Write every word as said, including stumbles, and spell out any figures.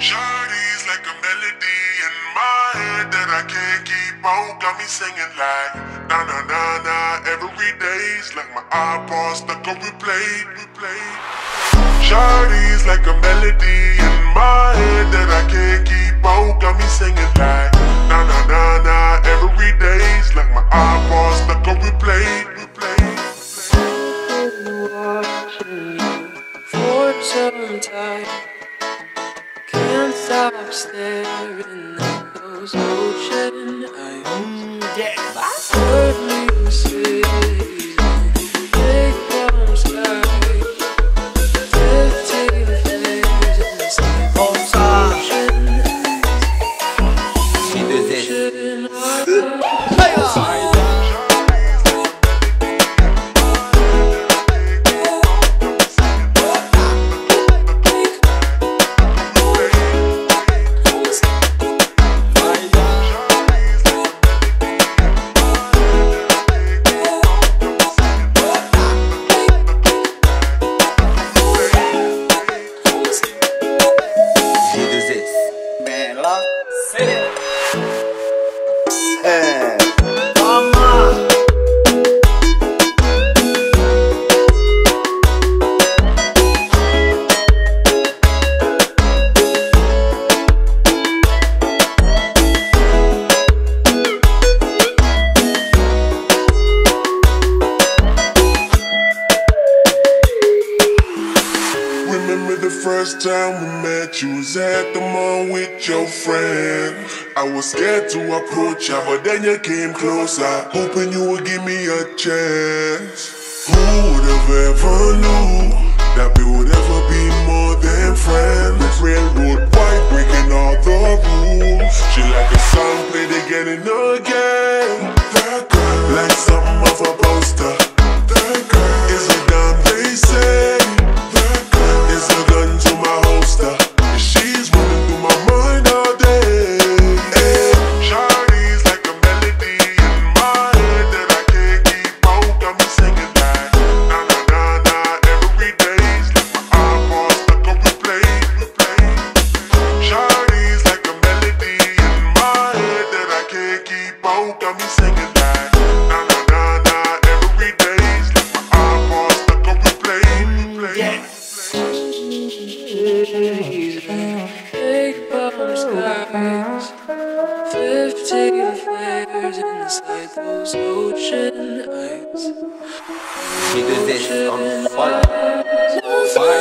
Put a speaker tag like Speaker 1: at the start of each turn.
Speaker 1: Shawty's like a melody in my head that I can't keep out. Got me singing like na na na na. Every day's like my iPod stuck on replay, replay. Shawty's like a melody in my head that I can't keep out. Got me singing like na na na na. Every day's like my iPod stuck on replay, replay.
Speaker 2: Been watching you for some time. Can't stop staring at those ocean eyes. Mm, yeah. Heard you say, big brown sky, fifteen flames inside those ocean eyes. Ocean eyes.
Speaker 1: First time we met, you was at the mall with your friend. I was scared to approach ya, but then you came closer, hoping you would give me a chance. Who would have ever knew that we would ever be more than friends? Railroad white, breaking all the rules. She like a song played again and again. That girl, like something off a poster. That girl is a damn they say. It's a gun to my holster. She's running through my mind all day. Hey, Shawty's like a melody in my head that I can't keep out. Got me singing like na na na na. Every day's like my iPod stuck on replay, replay. Shawty's like a melody in my head that I can't keep out. Got me singing like na na na na. Every day's like my iPod stuck on replay, replay. Yeah.
Speaker 2: Big brown skies, fifteen flares inside those ocean eyes.
Speaker 3: She does this on fire. Fire.